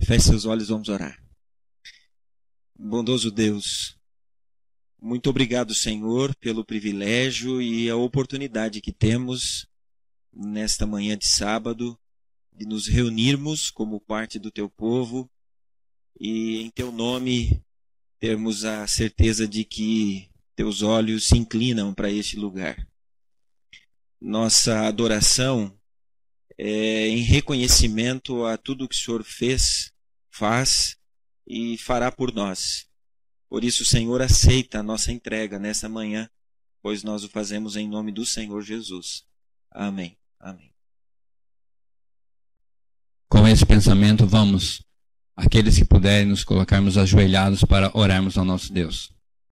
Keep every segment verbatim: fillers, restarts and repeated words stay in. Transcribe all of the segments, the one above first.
Feche seus olhos, vamos orar. Bondoso Deus, muito obrigado, Senhor, pelo privilégio e a oportunidade que temos nesta manhã de sábado de nos reunirmos como parte do Teu povo e em Teu nome termos a certeza de que Teus olhos se inclinam para este lugar. Nossa adoração é em reconhecimento a tudo que o Senhor fez, faz e fará por nós. Por isso, Senhor, aceita a nossa entrega nessa manhã, pois nós o fazemos em nome do Senhor Jesus. Amém. Amém. Com esse pensamento, vamos, aqueles que puderem, nos colocarmos ajoelhados para orarmos ao nosso Deus.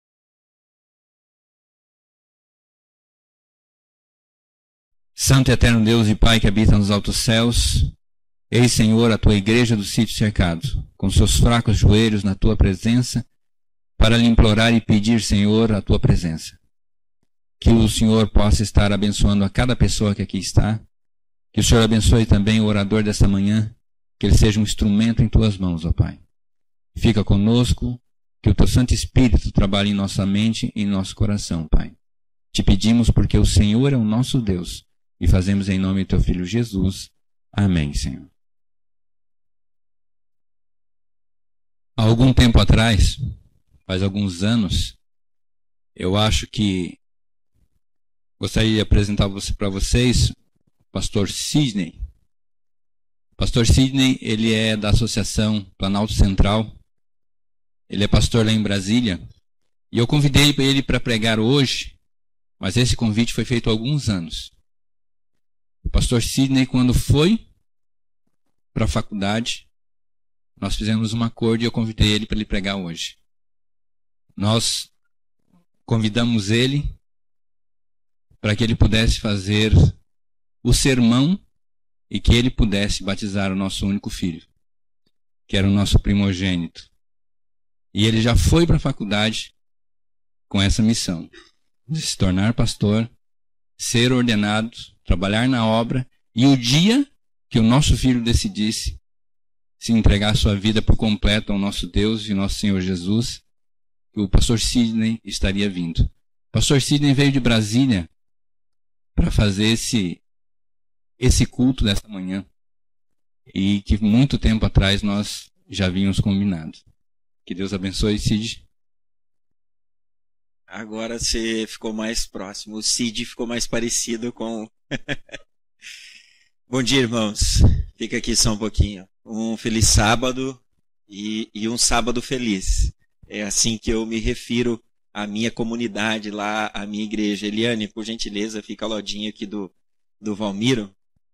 Santo e eterno Deus e Pai que habita nos altos céus, eis, Senhor, a Tua igreja do sítio cercado, com seus fracos joelhos na Tua presença, para lhe implorar e pedir, Senhor, a Tua presença. Que o Senhor possa estar abençoando a cada pessoa que aqui está, que o Senhor abençoe também o orador desta manhã, que ele seja um instrumento em Tuas mãos, ó Pai. Fica conosco, que o Teu Santo Espírito trabalhe em nossa mente e em nosso coração, Pai. Te pedimos porque o Senhor é o nosso Deus, e fazemos em nome do Teu Filho Jesus. Amém, Senhor. Há algum tempo atrás, faz alguns anos, eu acho que gostaria de apresentar para vocês o pastor Sidney. O pastor Sidney, ele é da Associação Planalto Central. Ele é pastor lá em Brasília. E eu convidei ele para pregar hoje, mas esse convite foi feito há alguns anos. O pastor Sidney, quando foi para a faculdade, nós fizemos um acordo e eu convidei ele para ele pregar hoje. Nós convidamos ele para que ele pudesse fazer o sermão e que ele pudesse batizar o nosso único filho, que era o nosso primogênito. E ele já foi para a faculdade com essa missão, de se tornar pastor, ser ordenado, trabalhar na obra, e o dia que o nosso filho decidisse se entregar a sua vida por completo ao nosso Deus e nosso Senhor Jesus, o pastor Sidney estaria vindo. O pastor Sidney veio de Brasília para fazer esse, esse culto dessa manhã, e que muito tempo atrás nós já havíamos combinado. Que Deus abençoe, Sid. Agora você ficou mais próximo. O Cid ficou mais parecido com... Bom dia, irmãos. Fica aqui só um pouquinho. Um feliz sábado e, e um sábado feliz. É assim que eu me refiro à minha comunidade lá, à minha igreja. Eliane, por gentileza, fica ao ladinho aqui do, do Valmiro.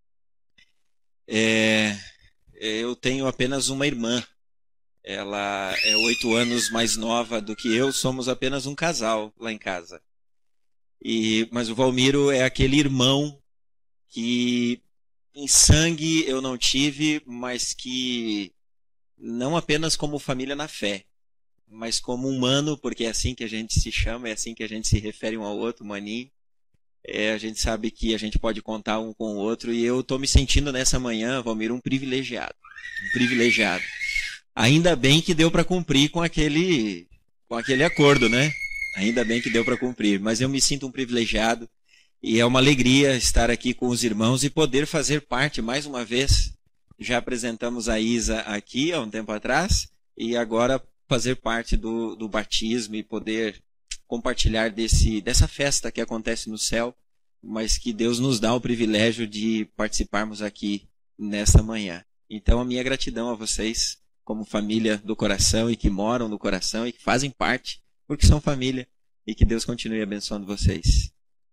É, eu tenho apenas uma irmã. Ela é oito anos mais nova do que eu, somos apenas um casal lá em casa. E, mas o Valmiro é aquele irmão que em sangue eu não tive, mas que não apenas como família na fé, mas como humano, porque é assim que a gente se chama, é assim que a gente se refere um ao outro, maninho. É, a gente sabe que a gente pode contar um com o outro, e eu estou me sentindo nessa manhã, Valmiro, um privilegiado. Um privilegiado. Ainda bem que deu para cumprir com aquele, com aquele acordo, né? Ainda bem que deu para cumprir. Mas eu me sinto um privilegiado e é uma alegria estar aqui com os irmãos e poder fazer parte, mais uma vez. Já apresentamos a Isa aqui há um tempo atrás e agora fazer parte do, do batismo e poder compartilhar desse, dessa festa que acontece no céu, mas que Deus nos dá o privilégio de participarmos aqui nesta manhã. Então, a minha gratidão a vocês, como família do coração e que moram no coração e que fazem parte, porque são família, e que Deus continue abençoando vocês.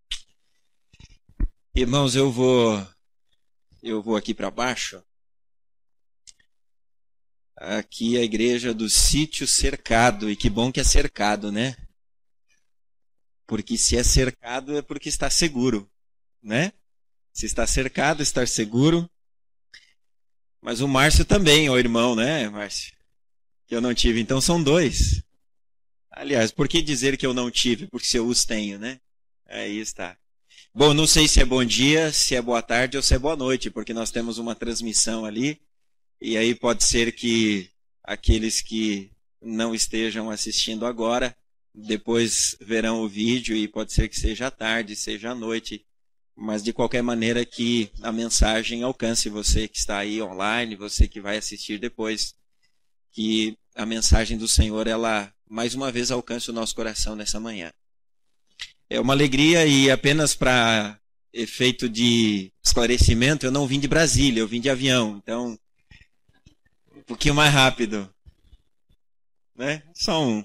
Irmãos, eu vou eu vou aqui para baixo. Aqui é a igreja do sítio cercado, e que bom que é cercado, né? Porque se é cercado é porque está seguro, né? Se está cercado, estar seguro. Mas o Márcio também, o irmão, né, Márcio? Que eu não tive. Então são dois. Aliás, por que dizer que eu não tive? Porque se eu os tenho, né? Aí está. Bom, não sei se é bom dia, se é boa tarde ou se é boa noite, porque nós temos uma transmissão ali. E aí pode ser que aqueles que não estejam assistindo agora, depois verão o vídeo e pode ser que seja à tarde, seja à noite, mas de qualquer maneira que a mensagem alcance você que está aí online, você que vai assistir depois, que a mensagem do Senhor, ela mais uma vez alcance o nosso coração nessa manhã. É uma alegria e apenas para efeito de esclarecimento, eu não vim de Brasília, eu vim de avião, então um pouquinho mais rápido, né? Só um.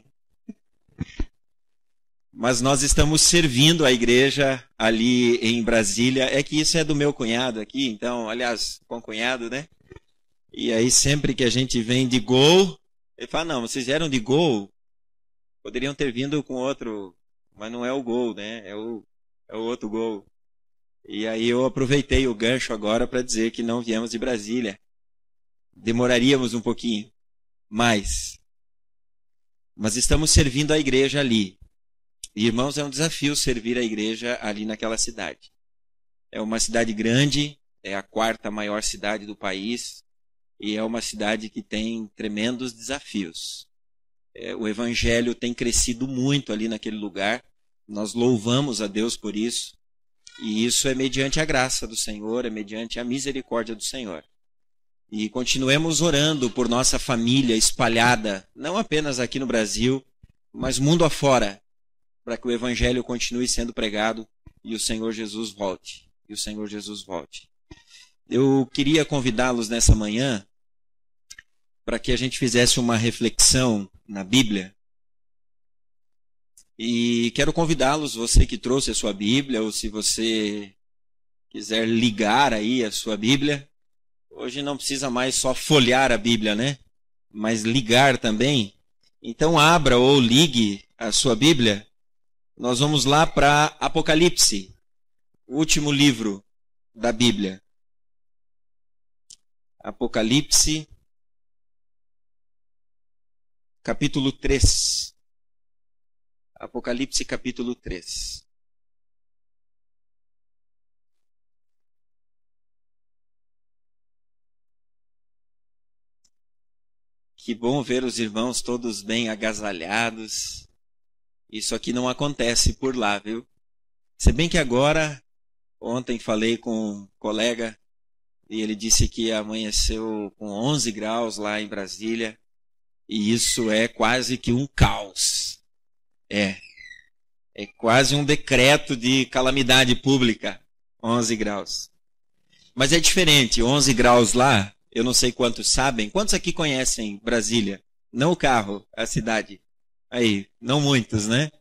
Mas nós estamos servindo a igreja ali em Brasília. É que isso é do meu cunhado aqui, então, aliás, com cunhado, né? E aí sempre que a gente vem de Gol, ele fala, não, vocês vieram de Gol, poderiam ter vindo com outro, mas não é o Gol, né? É o, é o outro Gol. E aí eu aproveitei o gancho agora para dizer que não viemos de Brasília. Demoraríamos um pouquinho mais. Mas estamos servindo a igreja ali. E, irmãos, é um desafio servir a igreja ali naquela cidade. É uma cidade grande, é a quarta maior cidade do país, e é uma cidade que tem tremendos desafios. É, o evangelho tem crescido muito ali naquele lugar, nós louvamos a Deus por isso, e isso é mediante a graça do Senhor, é mediante a misericórdia do Senhor. E continuemos orando por nossa família espalhada, não apenas aqui no Brasil, mas mundo afora, para que o evangelho continue sendo pregado e o Senhor Jesus volte. E o Senhor Jesus volte. Eu queria convidá-los nessa manhã para que a gente fizesse uma reflexão na Bíblia. E quero convidá-los, você que trouxe a sua Bíblia, ou se você quiser ligar aí a sua Bíblia. Hoje não precisa mais só folhear a Bíblia, né? Mas ligar também. Então abra ou ligue a sua Bíblia. Nós vamos lá para Apocalipse, o último livro da Bíblia. Apocalipse, capítulo três. Apocalipse, capítulo três. Que bom ver os irmãos todos bem agasalhados. Isso aqui não acontece por lá, viu? Se bem que agora, ontem falei com um colega e ele disse que amanheceu com onze graus lá em Brasília e isso é quase que um caos. É, é quase um decreto de calamidade pública, onze graus. Mas é diferente, onze graus lá, eu não sei quantos sabem. Quantos aqui conhecem Brasília? Não o carro, a cidade. Aí, não muitos, né?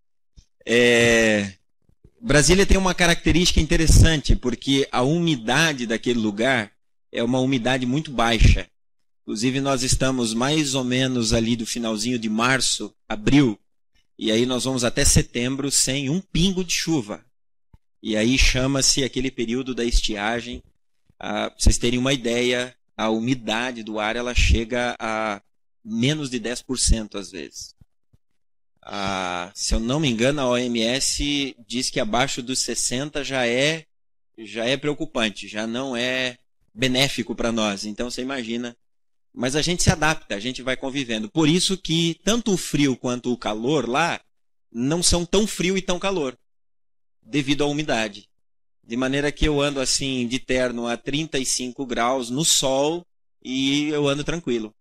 É... Brasília tem uma característica interessante, porque a umidade daquele lugar é uma umidade muito baixa. Inclusive, nós estamos mais ou menos ali do finalzinho de março, abril, e aí nós vamos até setembro sem um pingo de chuva. E aí chama-se aquele período da estiagem. Ah, para vocês terem uma ideia, a umidade do ar ela chega a menos de dez por cento às vezes. Ah, se eu não me engano, a O M S diz que abaixo dos sessenta já é, já é preocupante, já não é benéfico para nós. Então você imagina. Mas a gente se adapta, a gente vai convivendo. Por isso que tanto o frio quanto o calor lá não são tão frio e tão calor, devido à umidade. De maneira que eu ando assim de terno a trinta e cinco graus no sol e eu ando tranquilo.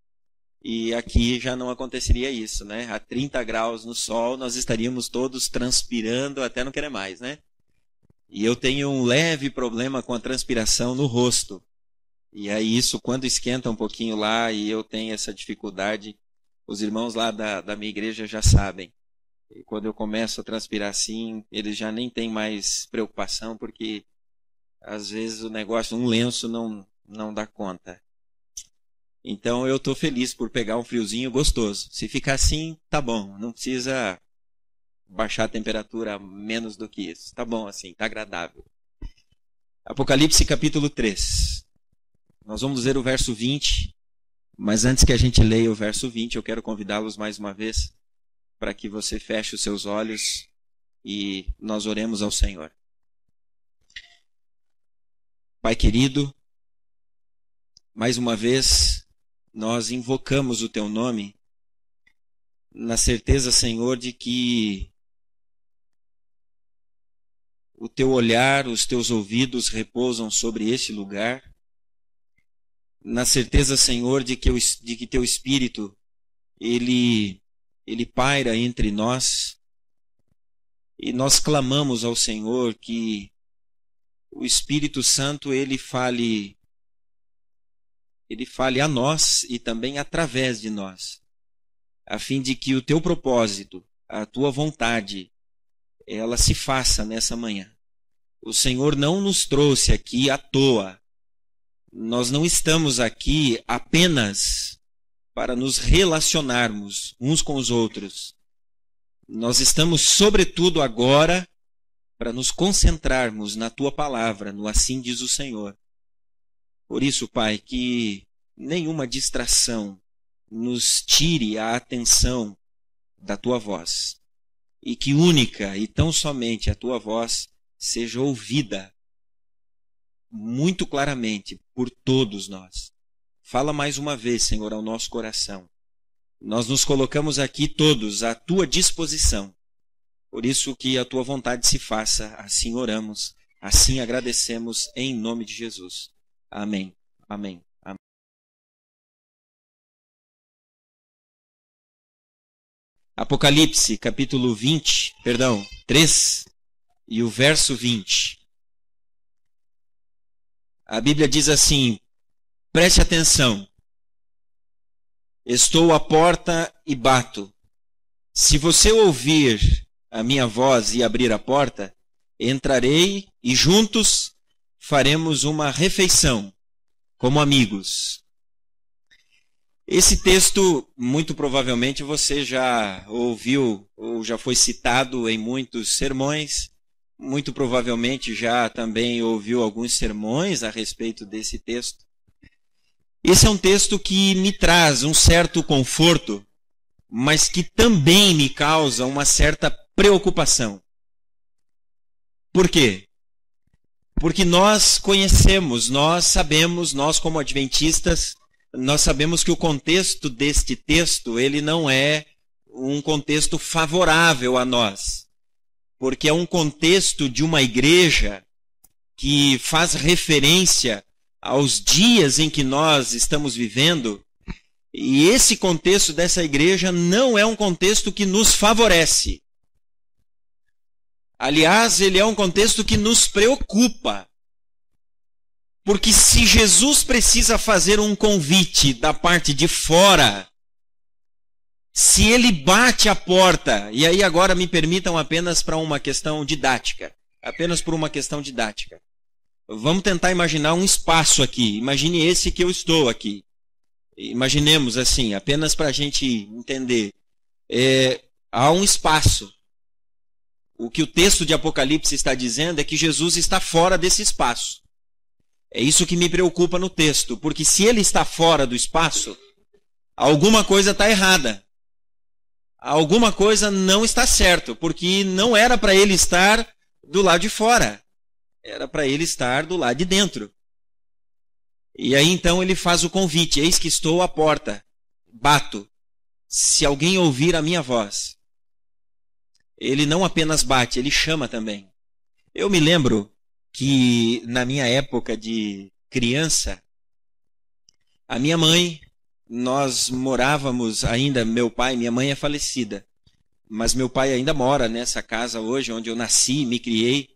E aqui já não aconteceria isso, né? A trinta graus no sol nós estaríamos todos transpirando até não querer mais, né? E eu tenho um leve problema com a transpiração no rosto. E aí isso, quando esquenta um pouquinho lá e eu tenho essa dificuldade, os irmãos lá da, da minha igreja já sabem. E quando eu começo a transpirar assim, eles já nem têm mais preocupação, porque às vezes o negócio, um lenço não, não dá conta. Então eu estou feliz por pegar um friozinho gostoso. Se ficar assim, tá bom. Não precisa baixar a temperatura menos do que isso. Tá bom assim, tá agradável. Apocalipse capítulo três. Nós vamos ler o verso vinte. Mas antes que a gente leia o verso vinte, eu quero convidá-los mais uma vez para que você feche os seus olhos e nós oremos ao Senhor. Pai querido, mais uma vez, nós invocamos o Teu nome, na certeza, Senhor, de que o Teu olhar, os Teus ouvidos repousam sobre este lugar, na certeza, Senhor, de que, o, de que Teu Espírito, Ele, ele paira entre nós, e nós clamamos ao Senhor que o Espírito Santo, Ele fale, Ele fale a nós e também através de nós, a fim de que o Teu propósito, a Tua vontade, ela se faça nessa manhã. O Senhor não nos trouxe aqui à toa. Nós não estamos aqui apenas para nos relacionarmos uns com os outros. Nós estamos, sobretudo agora, para nos concentrarmos na Tua palavra, no assim diz o Senhor. Por isso, Pai, que nenhuma distração nos tire a atenção da Tua voz, e que única e tão somente a Tua voz seja ouvida muito claramente por todos nós. Fala mais uma vez, Senhor, ao nosso coração. Nós nos colocamos aqui todos à Tua disposição. Por isso que a Tua vontade se faça. Assim oramos, assim agradecemos em nome de Jesus. Amém. Amém. Amém. Apocalipse, capítulo vinte, perdão, três, e o verso vinte. A Bíblia diz assim: preste atenção. Estou à porta e bato. Se você ouvir a minha voz e abrir a porta, entrarei e juntos faremos uma refeição, como amigos. Esse texto, muito provavelmente, você já ouviu ou já foi citado em muitos sermões. Muito provavelmente já também ouviu alguns sermões a respeito desse texto. Esse é um texto que me traz um certo conforto, mas que também me causa uma certa preocupação. Por quê? Porque nós conhecemos, nós sabemos, nós como adventistas, nós sabemos que o contexto deste texto, ele não é um contexto favorável a nós. Porque é um contexto de uma igreja que faz referência aos dias em que nós estamos vivendo, e esse contexto dessa igreja não é um contexto que nos favorece. Aliás, ele é um contexto que nos preocupa. Porque se Jesus precisa fazer um convite da parte de fora, se ele bate a porta, e aí agora me permitam apenas para uma questão didática, apenas por uma questão didática. Vamos tentar imaginar um espaço aqui. Imagine esse que eu estou aqui. Imaginemos assim, apenas para a gente entender. É, há um espaço. O que o texto de Apocalipse está dizendo é que Jesus está fora desse espaço. É isso que me preocupa no texto, porque se ele está fora do espaço, alguma coisa está errada. Alguma coisa não está certo, porque não era para ele estar do lado de fora. Era para ele estar do lado de dentro. E aí então ele faz o convite: eis que estou à porta, bato. Se alguém ouvir a minha voz. Ele não apenas bate, ele chama também. Eu me lembro que na minha época de criança, a minha mãe, nós morávamos ainda, meu pai, minha mãe é falecida, mas meu pai ainda mora nessa casa hoje, onde eu nasci, me criei.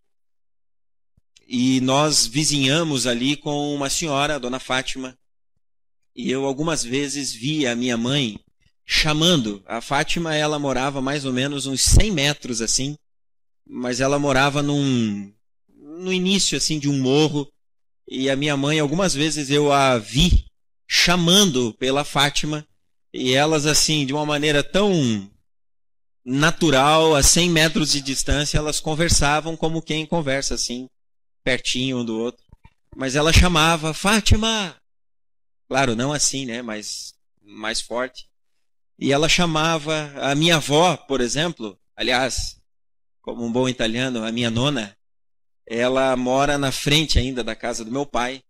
E nós vizinhamos ali com uma senhora, a dona Fátima, e eu algumas vezes via a minha mãe chamando. A Fátima, ela morava mais ou menos uns cem metros assim, mas ela morava num, no início assim de um morro, e a minha mãe, algumas vezes eu a vi chamando pela Fátima, e elas assim, de uma maneira tão natural, a cem metros de distância, elas conversavam como quem conversa assim, pertinho um do outro. Mas ela chamava: Fátima! Claro, não assim, né? Mas mais forte. E ela chamava a minha avó, por exemplo. Aliás, como um bom italiano, a minha nona, ela mora na frente ainda da casa do meu pai.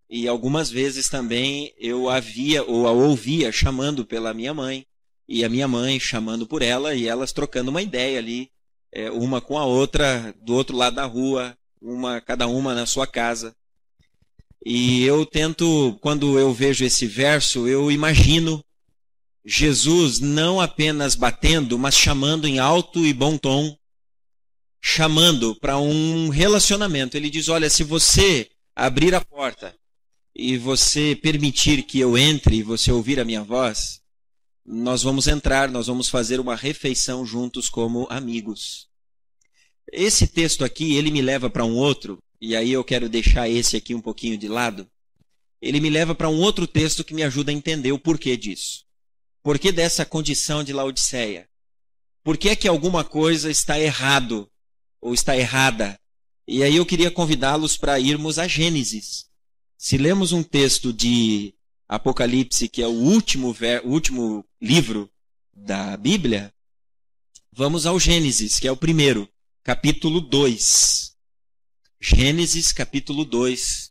e algumas vezes também eu a via ou a ouvia chamando pela minha mãe, e a minha mãe chamando por ela, e elas trocando uma ideia ali, é, uma com a outra, do outro lado da rua, uma, cada uma na sua casa. E eu tento, quando eu vejo esse verso, eu imagino Jesus não apenas batendo, mas chamando em alto e bom tom, chamando para um relacionamento. Ele diz, olha, se você abrir a porta e você permitir que eu entre e você ouvir a minha voz, nós vamos entrar, nós vamos fazer uma refeição juntos como amigos. Esse texto aqui, ele me leva para um outro, e aí eu quero deixar esse aqui um pouquinho de lado. Ele me leva para um outro texto que me ajuda a entender o porquê disso. Por que dessa condição de Laodiceia? Por que é que alguma coisa está errado ou está errada? E aí eu queria convidá-los para irmos a Gênesis. Se lemos um texto de Apocalipse, que é o último, ver, o último livro da Bíblia, vamos ao Gênesis, que é o primeiro, capítulo dois. Gênesis, capítulo dois.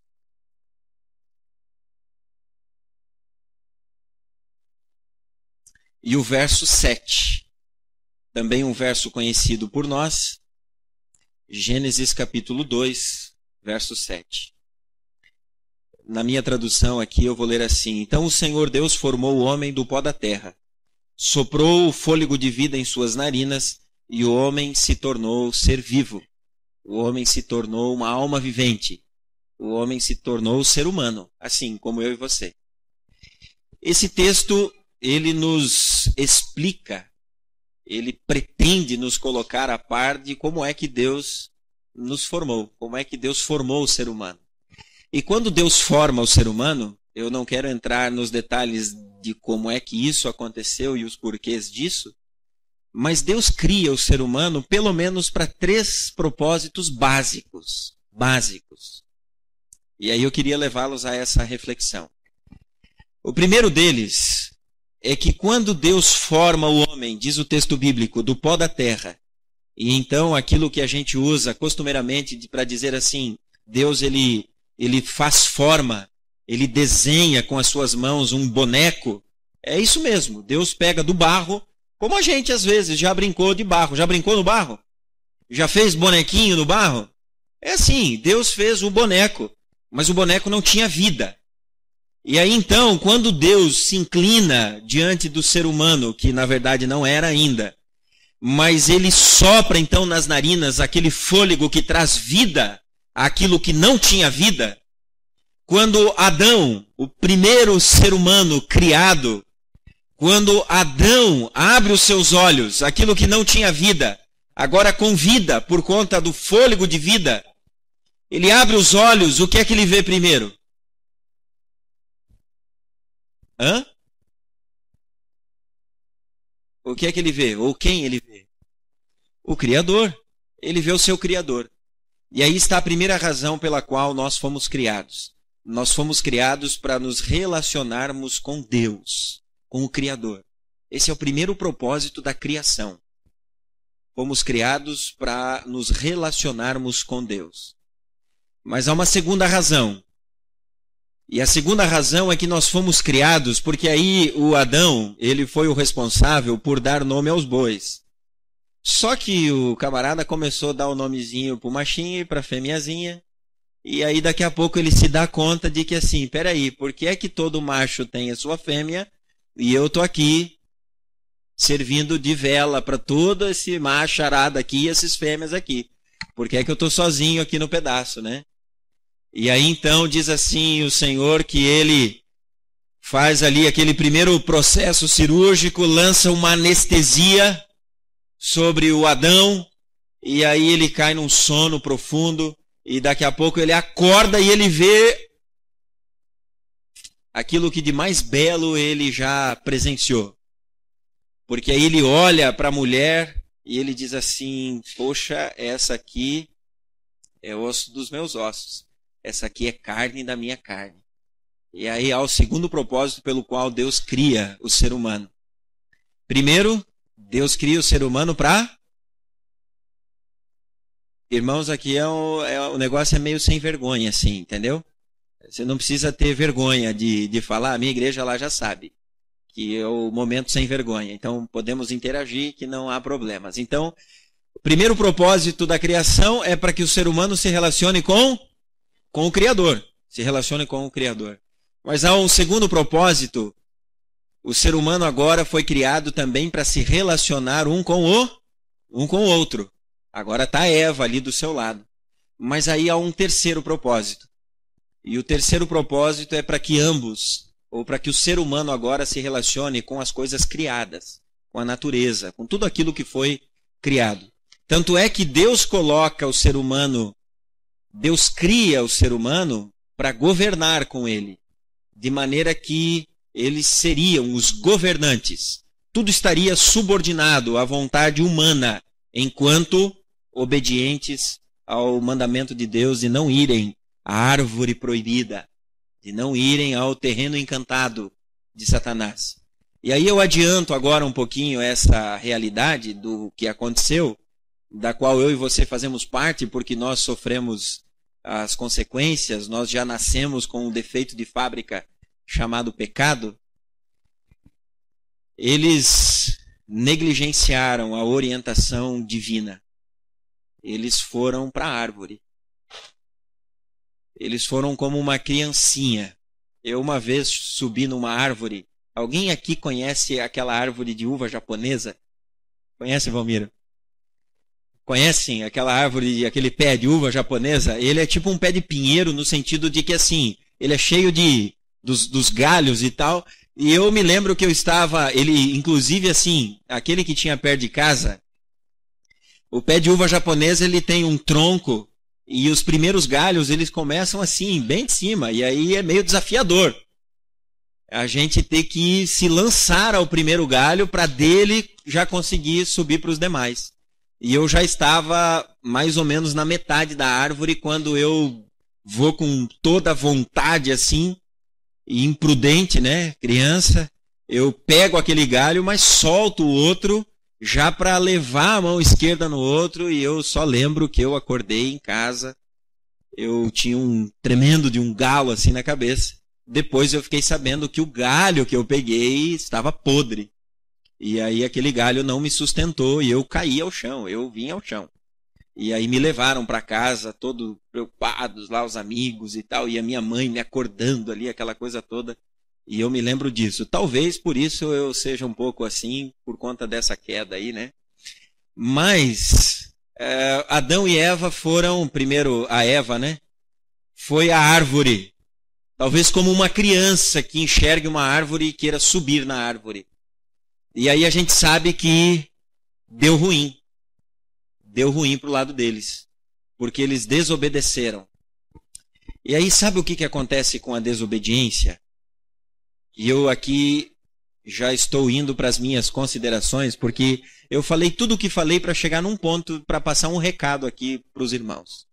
E o verso sete. Também um verso conhecido por nós. Gênesis, capítulo dois, verso sete. Na minha tradução aqui eu vou ler assim. Então o Senhor Deus formou o homem do pó da terra, soprou o fôlego de vida em suas narinas, e o homem se tornou ser vivo. O homem se tornou uma alma vivente. O homem se tornou ser humano, assim como eu e você. Esse texto, ele nos explica, ele pretende nos colocar a par de como é que Deus nos formou, como é que Deus formou o ser humano. E quando Deus forma o ser humano, eu não quero entrar nos detalhes de como é que isso aconteceu e os porquês disso, mas Deus cria o ser humano pelo menos para três propósitos básicos, básicos. E aí eu queria levá-los a essa reflexão. O primeiro deles é que quando Deus forma o homem, diz o texto bíblico, do pó da terra, e então aquilo que a gente usa costumeiramente para dizer assim, Deus ele Ele faz forma, ele desenha com as suas mãos um boneco. É isso mesmo, Deus pega do barro, como a gente às vezes já brincou de barro. Já brincou no barro? Já fez bonequinho no barro? É assim, Deus fez o boneco, mas o boneco não tinha vida. E aí então, quando Deus se inclina diante do ser humano, que na verdade não era ainda, mas ele sopra então nas narinas aquele fôlego que traz vida, aquilo que não tinha vida, quando Adão, o primeiro ser humano criado, quando Adão abre os seus olhos, aquilo que não tinha vida, agora com vida, por conta do fôlego de vida, ele abre os olhos, o que é que ele vê primeiro? Hã? O que é que ele vê? Ou quem ele vê? O Criador. Ele vê o seu Criador. E aí está a primeira razão pela qual nós fomos criados. Nós fomos criados para nos relacionarmos com Deus, com o Criador. Esse é o primeiro propósito da criação. Fomos criados para nos relacionarmos com Deus. Mas há uma segunda razão. E a segunda razão é que nós fomos criados porque aí o Adão, ele foi o responsável por dar nome aos bois. Só que o camarada começou a dar o nomezinho pro machinho e pra fêmeazinha. E aí daqui a pouco ele se dá conta de que assim, peraí, por que é que todo macho tem a sua fêmea e eu tô aqui servindo de vela para todo esse macho arado aqui e esses fêmeas aqui? Por que é que eu tô sozinho aqui no pedaço, né? E aí então diz assim o Senhor que ele faz ali aquele primeiro processo cirúrgico, lança uma anestesia sobre o Adão, e aí ele cai num sono profundo, e daqui a pouco ele acorda e ele vê aquilo que de mais belo ele já presenciou. Porque aí ele olha para a mulher e ele diz assim, poxa, essa aqui é osso dos meus ossos, essa aqui é carne da minha carne. E aí há o segundo propósito pelo qual Deus cria o ser humano. Primeiro, Deus cria o ser humano para... Irmãos, aqui é o, é, o negócio é meio sem vergonha, assim, entendeu? Você não precisa ter vergonha de, de falar, a minha igreja lá já sabe que é o momento sem vergonha. Então, podemos interagir, que não há problemas. Então, o primeiro propósito da criação é para que o ser humano se relacione com, com o Criador. Se relacione com o Criador. Mas há um segundo propósito. O ser humano agora foi criado também para se relacionar um com o, um com o outro. Agora está Eva ali do seu lado. Mas aí há um terceiro propósito. E o terceiro propósito é para que ambos, ou para que o ser humano agora se relacione com as coisas criadas, com a natureza, com tudo aquilo que foi criado. Tanto é que Deus coloca o ser humano, Deus cria o ser humano para governar com ele, de maneira que eles seriam os governantes. Tudo estaria subordinado à vontade humana, enquanto obedientes ao mandamento de Deus de não irem à árvore proibida, de não irem ao terreno encantado de Satanás. E aí eu adianto agora um pouquinho essa realidade do que aconteceu, da qual eu e você fazemos parte, porque nós sofremos as consequências, nós já nascemos com um defeito de fábrica chamado pecado. Eles negligenciaram a orientação divina. Eles foram para a árvore. Eles foram como uma criancinha. Eu uma vez subi numa árvore. Alguém aqui conhece aquela árvore de uva japonesa? Conhece, Valmiro? Conhecem aquela árvore, aquele pé de uva japonesa? Ele é tipo um pé de pinheiro no sentido de que assim, ele é cheio de dos, dos galhos e tal. E eu me lembro que eu estava, ele inclusive assim, aquele que tinha perto de casa, o pé de uva japonesa ele tem um tronco. E os primeiros galhos, eles começam assim, bem de cima. E aí é meio desafiador. A gente tem que se lançar ao primeiro galho para dele já conseguir subir para os demais. E eu já estava mais ou menos na metade da árvore quando eu vou com toda a vontade assim, e imprudente, né, criança. Eu pego aquele galho, mas solto o outro já para levar a mão esquerda no outro, e eu só lembro que eu acordei em casa, eu tinha um tremendo de um galo assim na cabeça. Depois eu fiquei sabendo que o galho que eu peguei estava podre. E aí aquele galho não me sustentou e eu caí ao chão, eu vim ao chão. E aí me levaram para casa, todos preocupados lá, os amigos e tal, e a minha mãe me acordando ali, aquela coisa toda. E eu me lembro disso. Talvez por isso eu seja um pouco assim, por conta dessa queda aí, né? Mas é, Adão e Eva foram, primeiro a Eva, né? Foi a árvore. Talvez como uma criança que enxergue uma árvore e queira subir na árvore. E aí a gente sabe que deu ruim. Deu ruim para o lado deles. Porque eles desobedeceram. E aí sabe o que, que acontece com a desobediência? E eu aqui já estou indo para as minhas considerações, porque eu falei tudo o que falei para chegar num ponto, para passar um recado aqui para os irmãos.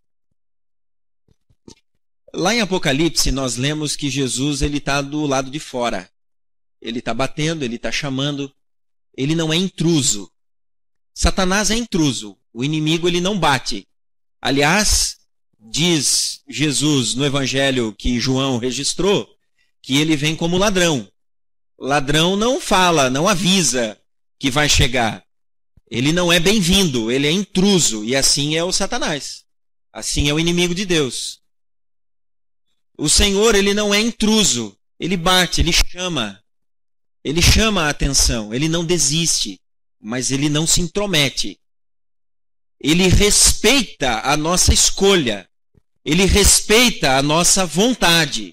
Lá em Apocalipse nós lemos que Jesus ele está do lado de fora. Ele está batendo, ele está chamando. Ele não é intruso. Satanás é intruso. O inimigo ele não bate. Aliás, diz Jesus no evangelho que João registrou, que ele vem como ladrão. Ladrão não fala, não avisa que vai chegar. Ele não é bem-vindo, ele é intruso. E assim é o Satanás. Assim é o inimigo de Deus. O Senhor, ele não é intruso. Ele bate, ele chama. Ele chama a atenção, ele não desiste, mas ele não se intromete. Ele respeita a nossa escolha. Ele respeita a nossa vontade.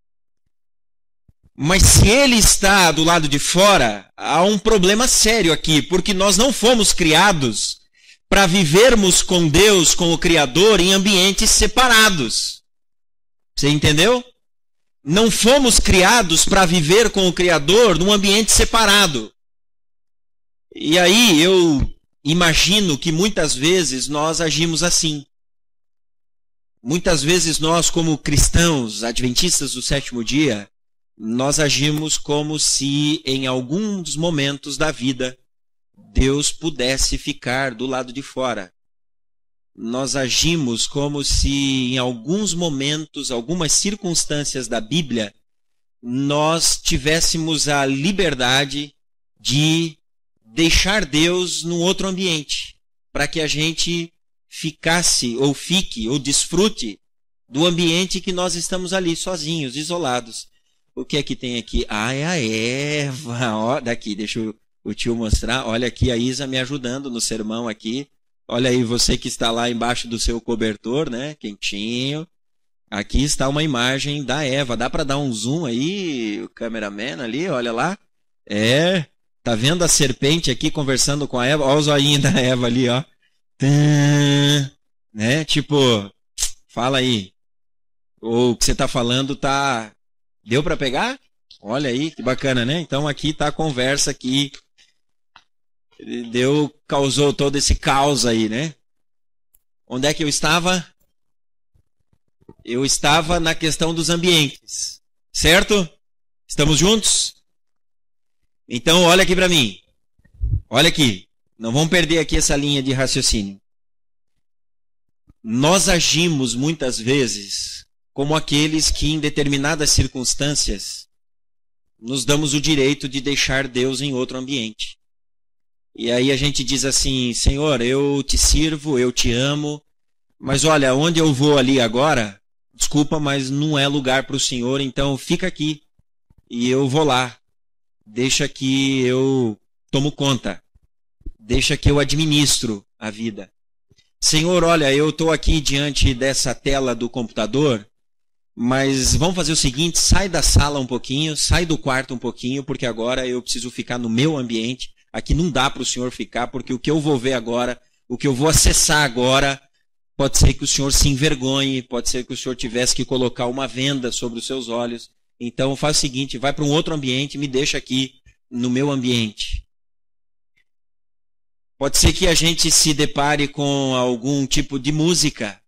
Mas se ele está do lado de fora, há um problema sério aqui, porque nós não fomos criados para vivermos com Deus, com o Criador, em ambientes separados. Você entendeu? Não fomos criados para viver com o Criador num ambiente separado. E aí eu imagino que muitas vezes nós agimos assim. Muitas vezes nós, como cristãos, adventistas do sétimo dia, nós agimos como se em alguns momentos da vida Deus pudesse ficar do lado de fora. nós agimos como se em alguns momentos, algumas circunstâncias da Bíblia, nós tivéssemos a liberdade de deixar Deus num outro ambiente, para que a gente ficasse, ou fique, ou desfrute do ambiente que nós estamos ali, sozinhos, isolados. O que é que tem aqui? Ah, é a Eva. Ó, daqui, deixa o, o tio mostrar. Olha aqui a Isa me ajudando no sermão aqui. Olha aí você que está lá embaixo do seu cobertor, né? Quentinho. Aqui está uma imagem da Eva. Dá para dar um zoom aí, o cameraman ali, olha lá. É, tá vendo a serpente aqui conversando com a Eva? Olha o zoinho da Eva ali, ó. Tã, né? Tipo, fala aí. O que você tá falando tá... Deu para pegar? Olha aí, que bacana, né? Então aqui tá a conversa que deu, causou todo esse caos aí, né? Onde é que eu estava? Eu estava na questão dos ambientes, certo? Estamos juntos? Então olha aqui para mim. Olha aqui. Não vamos perder aqui essa linha de raciocínio. Nós agimos muitas vezes como aqueles que em determinadas circunstâncias nos damos o direito de deixar Deus em outro ambiente. E aí a gente diz assim, Senhor, eu te sirvo, eu te amo, mas olha, onde eu vou ali agora, desculpa, mas não é lugar para o Senhor, então fica aqui e eu vou lá. Deixa que eu tomo conta. Deixa que eu administro a vida. Senhor, olha, eu estou aqui diante dessa tela do computador, mas vamos fazer o seguinte, sai da sala um pouquinho, sai do quarto um pouquinho, porque agora eu preciso ficar no meu ambiente. Aqui não dá para o Senhor ficar, porque o que eu vou ver agora, o que eu vou acessar agora, pode ser que o Senhor se envergonhe, pode ser que o Senhor tivesse que colocar uma venda sobre os seus olhos. Então faz o seguinte, vai para um outro ambiente, me deixa aqui no meu ambiente. Pode ser que a gente se depare com algum tipo de música.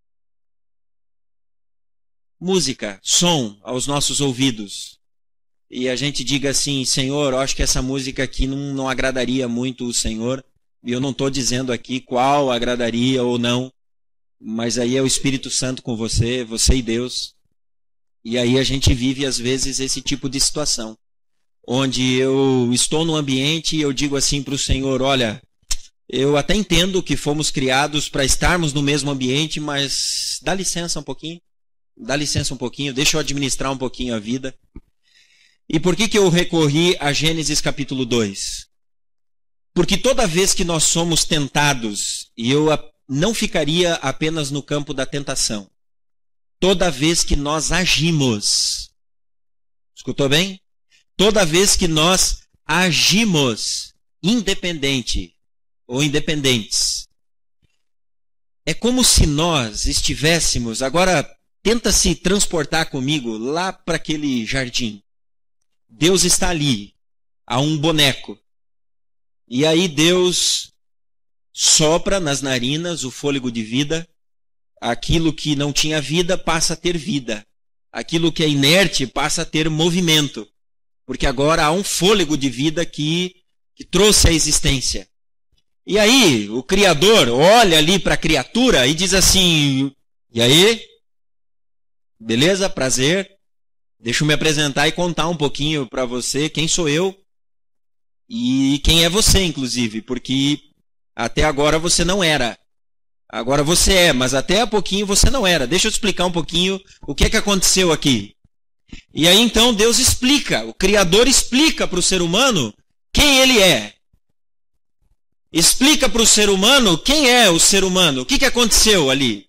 Música, som aos nossos ouvidos. E a gente diga assim, Senhor, eu acho que essa música aqui não, não agradaria muito o Senhor. E eu não estou dizendo aqui qual agradaria ou não. Mas aí é o Espírito Santo com você, você e Deus. E aí a gente vive às vezes esse tipo de situação. Onde eu estou num ambiente e eu digo assim para o Senhor, olha, eu até entendo que fomos criados para estarmos no mesmo ambiente, mas dá licença um pouquinho. Dá licença um pouquinho, deixa eu administrar um pouquinho a vida. E por que que eu recorri a Gênesis capítulo dois? Porque toda vez que nós somos tentados, e eu não ficaria apenas no campo da tentação, toda vez que nós agimos, escutou bem? Toda vez que nós agimos independente ou independentes, é como se nós estivéssemos, agora tenta se transportar comigo lá para aquele jardim. Deus está ali, há um boneco. E aí Deus sopra nas narinas o fôlego de vida. Aquilo que não tinha vida passa a ter vida. Aquilo que é inerte passa a ter movimento. Porque agora há um fôlego de vida que, que trouxe a existência. E aí o Criador olha ali para a criatura e diz assim, e aí? Beleza? Prazer. Deixa eu me apresentar e contar um pouquinho para você quem sou eu e quem é você, inclusive, porque até agora você não era. Agora você é, mas até há pouquinho você não era. Deixa eu te explicar um pouquinho o que é que aconteceu aqui. E aí então Deus explica, o Criador explica para o ser humano quem ele é. Explica para o ser humano quem é o ser humano, o que, que aconteceu ali.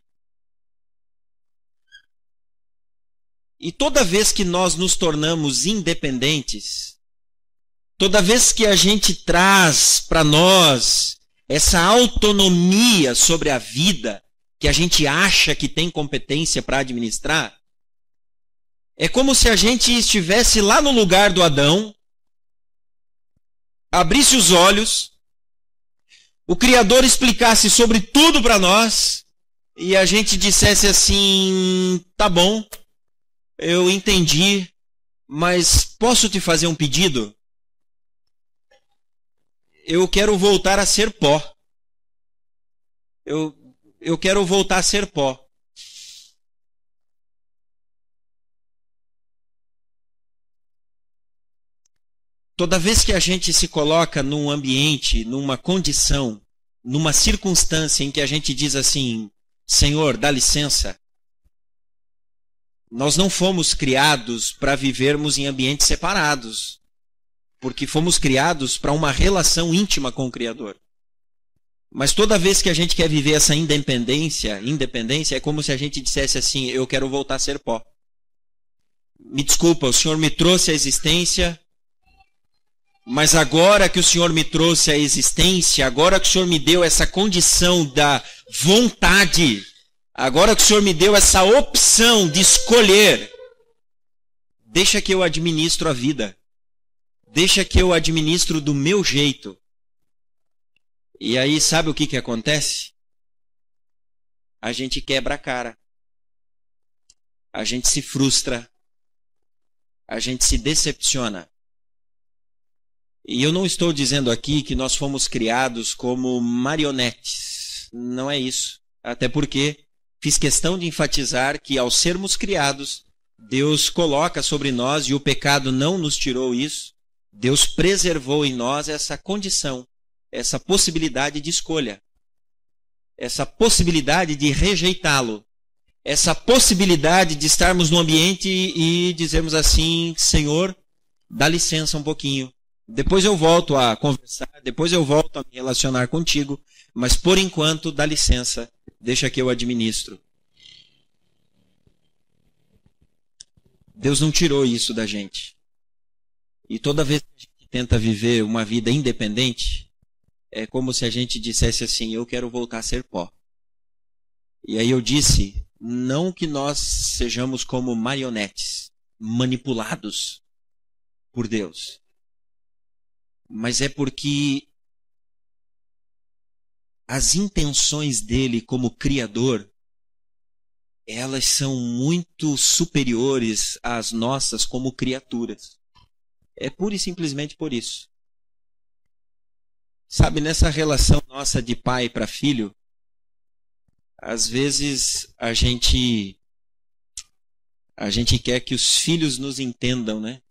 E toda vez que nós nos tornamos independentes, toda vez que a gente traz para nós essa autonomia sobre a vida, que a gente acha que tem competência para administrar, é como se a gente estivesse lá no lugar do Adão, abrisse os olhos, o Criador explicasse sobre tudo para nós, e a gente dissesse assim, tá bom, eu entendi, mas posso te fazer um pedido? Eu quero voltar a ser pó. Eu, eu quero voltar a ser pó. Toda vez que a gente se coloca num ambiente, numa condição, numa circunstância em que a gente diz assim, Senhor, dá licença, nós não fomos criados para vivermos em ambientes separados, porque fomos criados para uma relação íntima com o Criador. Mas toda vez que a gente quer viver essa independência, independência é como se a gente dissesse assim, eu quero voltar a ser pó. Me desculpa, o Senhor me trouxe à existência, mas agora que o Senhor me trouxe à existência, agora que o Senhor me deu essa condição da vontade, agora que o Senhor me deu essa opção de escolher, deixa que eu administro a vida. Deixa que eu administro do meu jeito. E aí, sabe o que que acontece? A gente quebra a cara. A gente se frustra. A gente se decepciona. E eu não estou dizendo aqui que nós fomos criados como marionetes. Não é isso. Até porque fiz questão de enfatizar que ao sermos criados, Deus coloca sobre nós, e o pecado não nos tirou isso, Deus preservou em nós essa condição, essa possibilidade de escolha, essa possibilidade de rejeitá-lo, essa possibilidade de estarmos no ambiente e dizermos assim, Senhor, dá licença um pouquinho. Depois eu volto a conversar, depois eu volto a me relacionar contigo, mas por enquanto, dá licença, deixa que eu administro. Deus não tirou isso da gente. E toda vez que a gente tenta viver uma vida independente, é como se a gente dissesse assim, eu quero voltar a ser pó. E aí eu disse, não que nós sejamos como marionetes, manipulados por Deus. Mas é porque as intenções dele como Criador, elas são muito superiores às nossas como criaturas. É pura e simplesmente por isso. Sabe, nessa relação nossa de pai para filho, às vezes a gente a gente quer que os filhos nos entendam, né?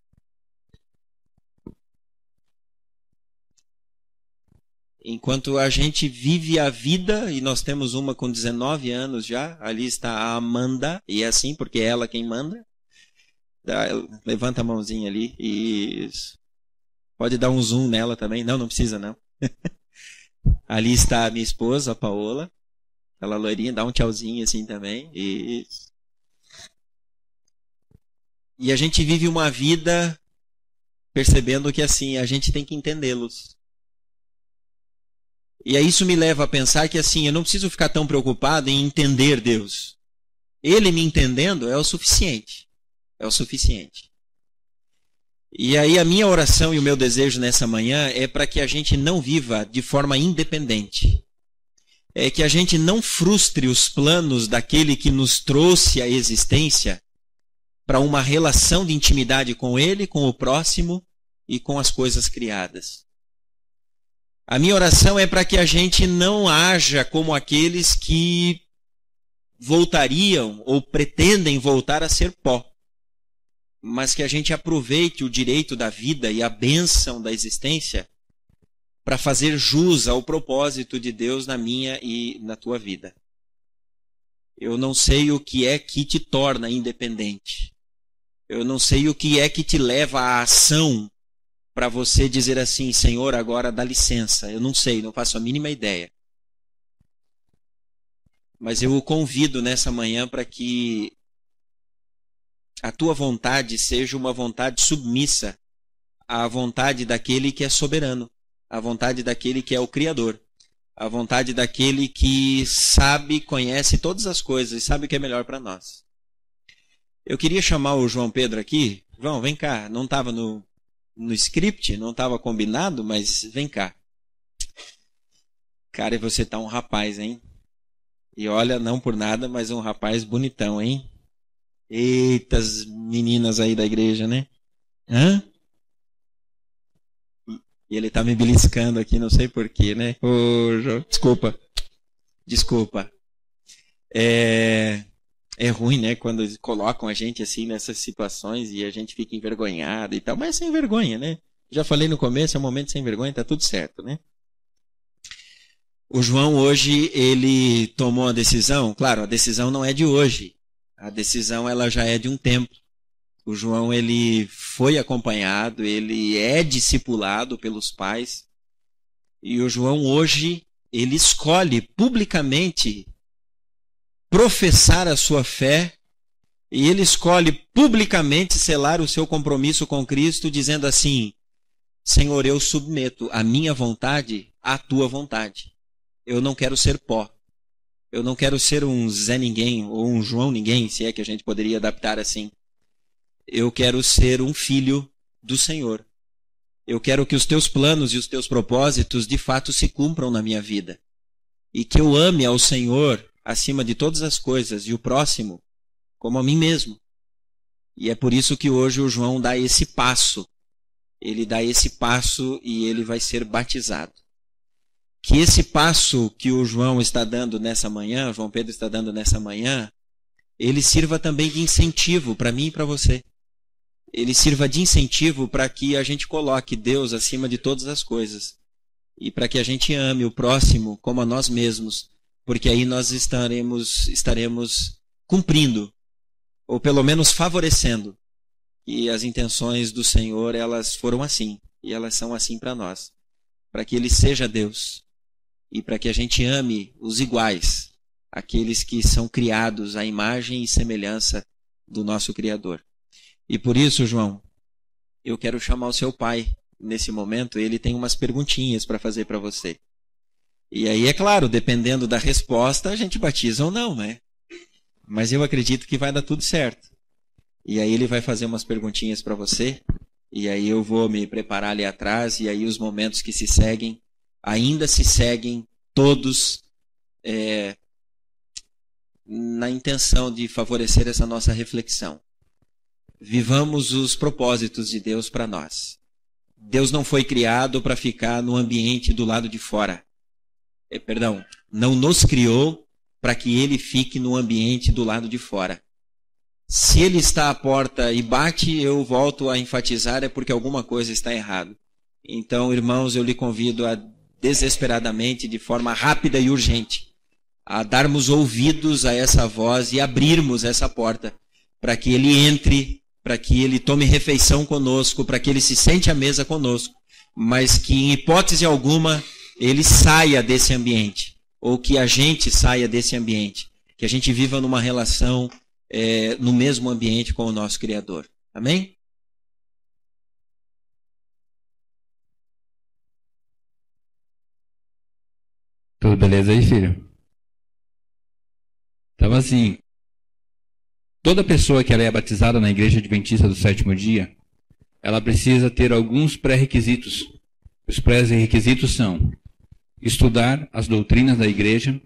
Enquanto a gente vive a vida, e nós temos uma com dezenove anos já, ali está a Amanda, e é assim porque é ela quem manda. Levanta a mãozinha ali. Isso. Pode dar um zoom nela também. Não, não precisa não. Ali está a minha esposa, a Paola. Ela loirinha, dá um tchauzinho assim também. Isso. E a gente vive uma vida percebendo que assim, a gente tem que entendê-los. E aí isso me leva a pensar que assim, eu não preciso ficar tão preocupado em entender Deus. Ele me entendendo é o suficiente. É o suficiente. E aí a minha oração e o meu desejo nessa manhã é para que a gente não viva de forma independente. É que a gente não frustre os planos daquele que nos trouxe à existência para uma relação de intimidade com ele, com o próximo e com as coisas criadas. A minha oração é para que a gente não haja como aqueles que voltariam ou pretendem voltar a ser pó. Mas que a gente aproveite o direito da vida e a bênção da existência para fazer jus ao propósito de Deus na minha e na tua vida. Eu não sei o que é que te torna independente. Eu não sei o que é que te leva à ação para você dizer assim, Senhor, agora dá licença. Eu não sei, não faço a mínima ideia. Mas eu o convido nessa manhã para que a tua vontade seja uma vontade submissa à vontade daquele que é soberano, à vontade daquele que é o Criador, à vontade daquele que sabe, conhece todas as coisas e sabe o que é melhor para nós. Eu queria chamar o João Pedro aqui. João, vem cá. Não estava no, no script, não estava combinado, mas vem cá. Cara, você tá um rapaz, hein? E olha, não por nada, mas um rapaz bonitão, hein? Eita, as meninas aí da igreja, né? Hã? E ele tá me beliscando aqui, não sei porquê, né? Ô, João, desculpa. Desculpa. É, é ruim, né, quando colocam a gente assim nessas situações e a gente fica envergonhado e tal, mas sem vergonha, né? Já falei no começo, é um momento sem vergonha, tá tudo certo, né? O João hoje, ele tomou a decisão, claro, a decisão não é de hoje, a decisão ela já é de um tempo. O João, ele foi acompanhado, ele é discipulado pelos pais, e o João hoje, ele escolhe publicamente professar a sua fé, e ele escolhe publicamente selar o seu compromisso com Cristo, dizendo assim: Senhor, eu submeto a minha vontade à tua vontade. Eu não quero ser pó. Eu não quero ser um Zé Ninguém ou um João Ninguém, se é que a gente poderia adaptar assim. Eu quero ser um filho do Senhor. Eu quero que os teus planos e os teus propósitos de fato se cumpram na minha vida. E que eu ame ao Senhor acima de todas as coisas e o próximo como a mim mesmo. E é por isso que hoje o João dá esse passo. Ele dá esse passo e ele vai ser batizado. Que esse passo que o João está dando nessa manhã, João Pedro está dando nessa manhã, ele sirva também de incentivo para mim e para você. Ele sirva de incentivo para que a gente coloque Deus acima de todas as coisas. E para que a gente ame o próximo como a nós mesmos, porque aí nós estaremos, estaremos cumprindo, ou pelo menos favorecendo. E as intenções do Senhor, elas foram assim, e elas são assim para nós. Para que Ele seja Deus. E para que a gente ame os iguais, aqueles que são criados à imagem e semelhança do nosso Criador. E por isso, João, eu quero chamar o seu pai nesse momento. Ele tem umas perguntinhas para fazer para você. E aí, é claro, dependendo da resposta, a gente batiza ou não, né? Mas eu acredito que vai dar tudo certo. E aí ele vai fazer umas perguntinhas para você. E aí eu vou me preparar ali atrás. E aí os momentos que se seguem ainda se seguem todos é, na intenção de favorecer essa nossa reflexão. Vivamos os propósitos de Deus para nós. Deus não foi criado para ficar no ambiente do lado de fora. É, perdão, não nos criou para que Ele fique no ambiente do lado de fora. Se Ele está à porta e bate, eu volto a enfatizar, é porque alguma coisa está errada. Então, irmãos, eu lhe convido a desesperadamente, de forma rápida e urgente, a darmos ouvidos a essa voz e abrirmos essa porta, para que Ele entre, para que Ele tome refeição conosco, para que Ele se sente à mesa conosco, mas que em hipótese alguma Ele saia desse ambiente, ou que a gente saia desse ambiente, que a gente viva numa relação é, no mesmo ambiente com o nosso Criador. Amém? Tudo beleza aí, filho? Então, assim, toda pessoa que ela é batizada na Igreja Adventista do Sétimo Dia, ela precisa ter alguns pré-requisitos. Os pré-requisitos são estudar as doutrinas da igreja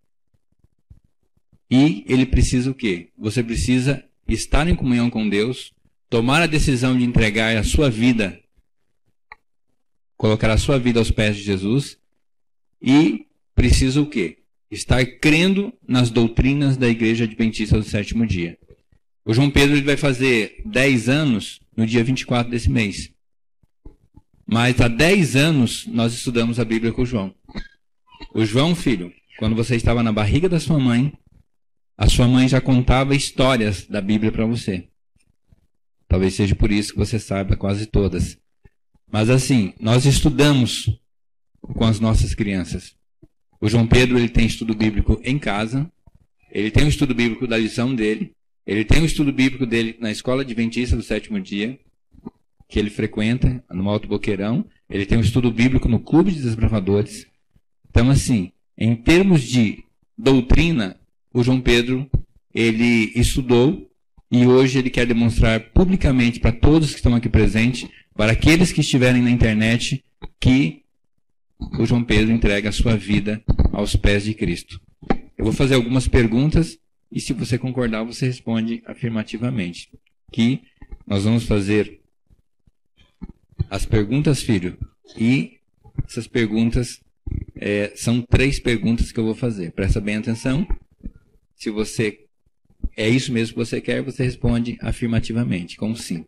e ele precisa o quê? Você precisa estar em comunhão com Deus, tomar a decisão de entregar a sua vida, colocar a sua vida aos pés de Jesus e precisa o quê? Estar crendo nas doutrinas da Igreja Adventista do Sétimo Dia. O João Pedro ele vai fazer dez anos no dia vinte e quatro desse mês. Mas há dez anos nós estudamos a Bíblia com o João. O João, filho, quando você estava na barriga da sua mãe, a sua mãe já contava histórias da Bíblia para você. Talvez seja por isso que você saiba quase todas. Mas assim, nós estudamos com as nossas crianças. O João Pedro ele tem estudo bíblico em casa, ele tem o estudo bíblico da lição dele, ele tem o estudo bíblico dele na Escola Adventista do Sétimo Dia, que ele frequenta no Alto Boqueirão, ele tem o estudo bíblico no Clube de Desbravadores. Então, assim, em termos de doutrina, o João Pedro, ele estudou e hoje ele quer demonstrar publicamente para todos que estão aqui presentes, para aqueles que estiverem na internet, que o João Pedro entrega a sua vida aos pés de Cristo. Eu vou fazer algumas perguntas e se você concordar, você responde afirmativamente. Que nós vamos fazer as perguntas, filho, e essas perguntas é, são três perguntas que eu vou fazer. Presta bem atenção. Se você é isso mesmo que você quer, você responde afirmativamente, com sim.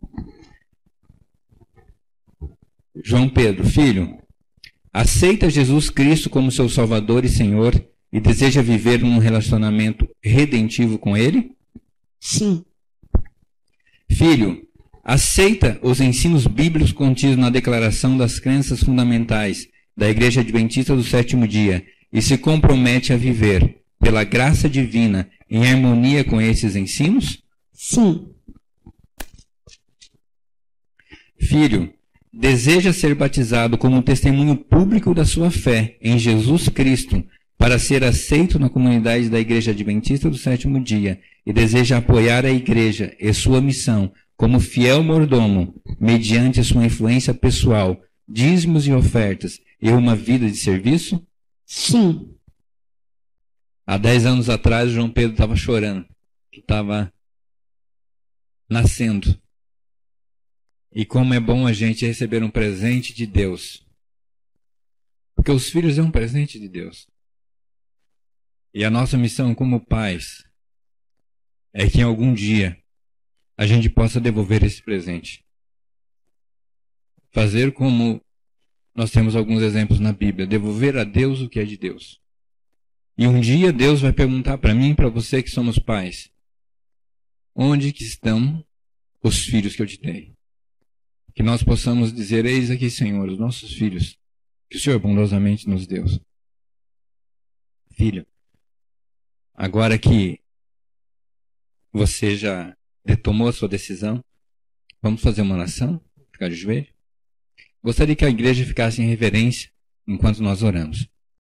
João Pedro, filho, aceita Jesus Cristo como seu Salvador e Senhor e deseja viver num relacionamento redentivo com Ele? Sim. Filho, aceita os ensinos bíblicos contidos na Declaração das Crenças Fundamentais da Igreja Adventista do Sétimo Dia e se compromete a viver, pela graça divina, em harmonia com esses ensinos? Sim. Filho, deseja ser batizado como um testemunho público da sua fé em Jesus Cristo para ser aceito na comunidade da Igreja Adventista do Sétimo Dia e deseja apoiar a Igreja e sua missão como fiel mordomo, mediante sua influência pessoal, dízimos e ofertas e uma vida de serviço? Sim. Há dez anos atrás, João Pedro estava chorando, que estava nascendo. E como é bom a gente receber um presente de Deus. Porque os filhos é um presente de Deus. E a nossa missão como pais é que em algum dia a gente possa devolver esse presente. Fazer como nós temos alguns exemplos na Bíblia, devolver a Deus o que é de Deus. E um dia Deus vai perguntar para mim e para você que somos pais, onde que estão os filhos que eu te dei? Que nós possamos dizer, eis aqui, Senhor, os nossos filhos, que o Senhor bondosamente nos deu. Filho, agora que você já tomou a sua decisão, vamos fazer uma oração? Ficar de joelho? Gostaria que a igreja ficasse em reverência enquanto nós oramos.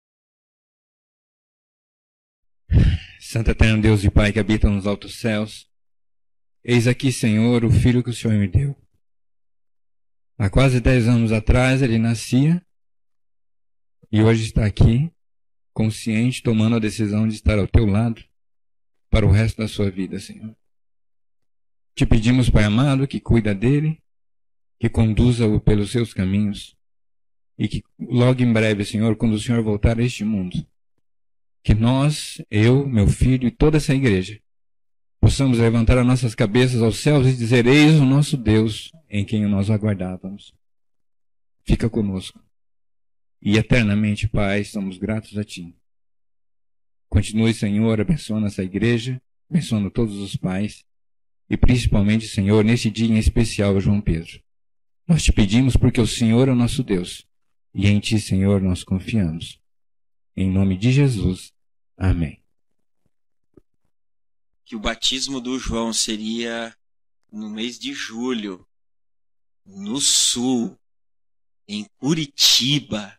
Santo Eterno Deus e Pai que habita nos altos céus, eis aqui, Senhor, o filho que o Senhor me deu. Há quase dez anos atrás ele nascia e hoje está aqui, consciente, tomando a decisão de estar ao teu lado para o resto da sua vida, Senhor. Te pedimos, Pai amado, que cuida dele, que conduza-o pelos seus caminhos e que logo em breve, Senhor, quando o Senhor voltar a este mundo, que nós, eu, meu filho e toda essa igreja, possamos levantar as nossas cabeças aos céus e dizer, eis o nosso Deus em quem nós aguardávamos. Fica conosco. E eternamente, Pai, somos gratos a Ti. Continue, Senhor, abençoando essa igreja, abençoando todos os pais, e principalmente, Senhor, neste dia em especial, João Pedro. Nós te pedimos porque o Senhor é o nosso Deus, e em Ti, Senhor, nós confiamos. Em nome de Jesus. Amém. Que o batismo do João seria no mês de julho, no sul, em Curitiba,